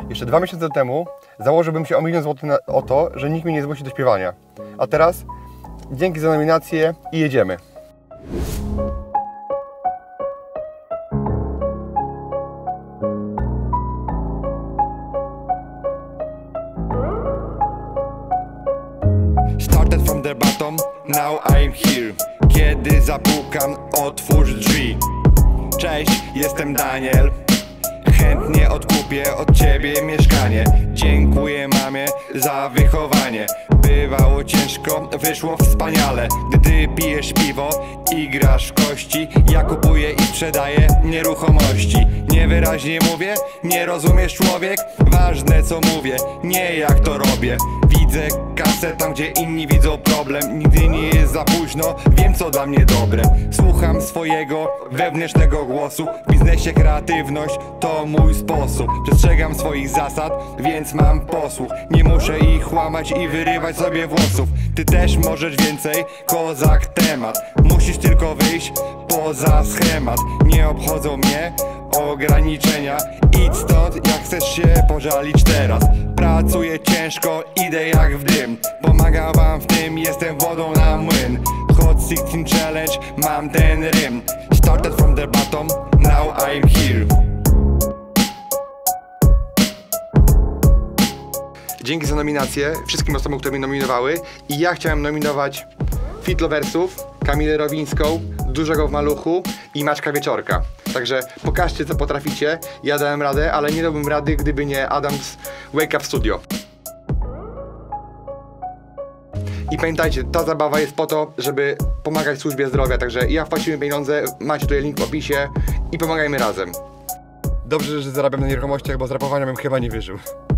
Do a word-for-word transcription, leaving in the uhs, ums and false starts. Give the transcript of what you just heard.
Jeszcze dwa miesiące temu założyłbym się o milion złotych na, o to, że nikt mnie nie zmusi do śpiewania. A teraz dzięki za nominację i jedziemy. Started from the bottom, now I'm here. Kiedy zapukam, otwórz drzwi. Cześć, jestem Daniel. Chętnie odkupię od ciebie mieszkanie. Dziękuję mamie za wychowanie. Bywało ciężko, wyszło wspaniale. Gdy ty pijesz piwo i grasz w kości, ja kupuję i sprzedaję nieruchomości. Niewyraźnie mówię, nie rozumiesz człowiek? Ważne co mówię, nie jak to robię. Widzę kasę tam gdzie inni widzą problem. Nigdy nie jest za późno, wiem co dla mnie dobre. Słucham swojego wewnętrznego głosu. W biznesie kreatywność to mój sposób. Przestrzegam swoich zasad, więc mam posłuch. Nie muszę ich łamać i wyrywać sobie włosów. Ty też możesz więcej, kozak temat. Musisz tylko wyjść poza schemat. Nie obchodzą mnie ograniczenia. Idź stąd jak chcesz się pożalić teraz. Pracuję ciężko, idę jak w dym. Pomagam wam w tym, jestem wodą na młyn. Hot szesnaście Challenge, mam ten rym. Started from the bottom, now I'm here. Dzięki za nominację wszystkim osobom, które mnie nominowały. I ja chciałem nominować Fitloversów, Kamilę Rowińską, Dużego w Maluchu i Maćka Wieczorka. Także pokażcie co potraficie. Ja dałem radę, ale nie dałbym rady, gdyby nie Adam z Wake Up Studio. I pamiętajcie, ta zabawa jest po to, żeby pomagać służbie zdrowia. Także ja wpłaciłem pieniądze, macie tutaj link w opisie i pomagajmy razem. Dobrze, że zarabiam na nieruchomościach, bo z rapowania bym chyba nie wyżył.